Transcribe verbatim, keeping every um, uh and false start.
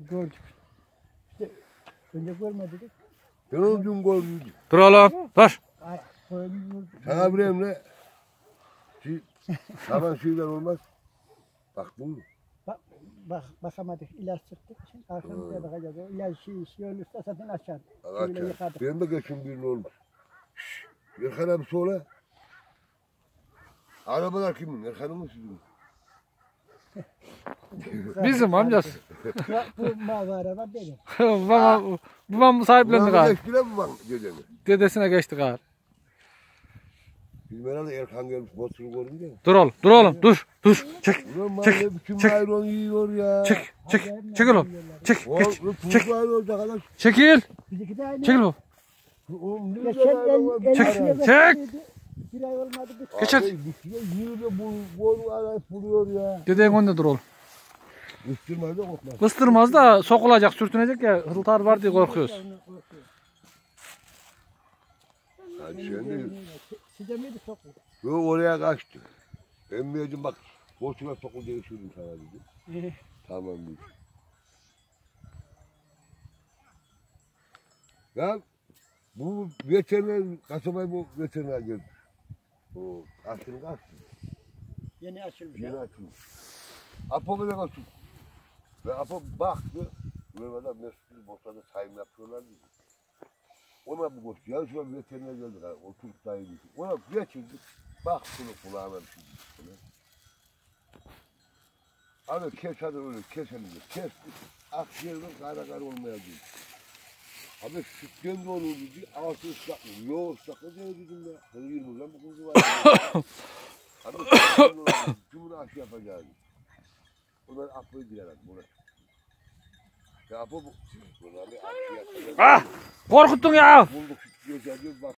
gördük. İşte önce görmedik. Ben onu dün gördüm. Dur oğlum. Dur. Ay, koyun Sana bir emre. Şey, tamam şeyler olmaz. Bak bu. Bak, bak, bakamadık. İlaç sıktık. Şimdi arkamıza bakacağız. O ilaç şey, şey olursa zaten açar. Öyle Açar. yıkadık. Benim de geçim birini olmuş. Şşş. Erkan abi söyle. Arabalar kimin? Erkan'ın mı sizin mi? Bizim amcası. Ya, bu mavi araba benim. babam, babam sahiplendi Bunlar gari. geçtiler mi bak geceni? Dedesine geçti gari. Bizim herhalde Erkan gelmiş botunu görünce. Dur oğlum. Dur oğlum. Dur. Dur. Çek. Ulan Çek, mahalle bütün çek. bayron yiyor ya. Çek. Çek. Çek oğlum. Çek. O, Geç. o Çek. pul olacak adam. Çekil. Bizimki de aynı. Çekil bu. Oğlum ne Geçen güzel adam var. el, el, Çek, el, çek. Bir ay olmadı. Bir Geç hadi. Abi, bir şey yiyor da bu boru arayıp buluyor ya. Deden önünde dur oğlum. Üstürmez de korkmaz. Kıstırmaz da sokulacak, sürtünecek ya. Hıltar var diye korkuyoruz. Yani şimdi Size miydi sokul? yok oraya kaçtı. Emmiyeciğim bak boşuna sokul diye sürdüm sana dedi. Tamam dedi. Ya bu veteriner, kasabaya bu veteriner geldi. O aşırı kaçtı. Yeni açılmış. Yeni ya. açılmış. Apo bile kaçtı. Ve Apo baktı. Burada mesutlu boşlarda sayım yapıyorlar dedi. Ona bu koştu. Ya şu an veteriner geldi. Yani, o Türk dayı dedi. Ona geçirdik. Bak şunu kulağına bir şey dedi. Abi kes hadi öyle keselim de. Kestik. Akciğerden kara kara olmaya değil. Abi sütten de olur dedi. Ağzı ıslaklı. Yok ıslaklı diyor dedim ya. Sen yirmi lan bu kızı var. Abi sütten de olur dedi. Cumhur aşı yapacağız. Onlar aklı giremez buna. Ya bu bu. Bunlar bir aşı yapacağız. Ah! Korkuttun ya. Bulduk süt diyeceğiz bak.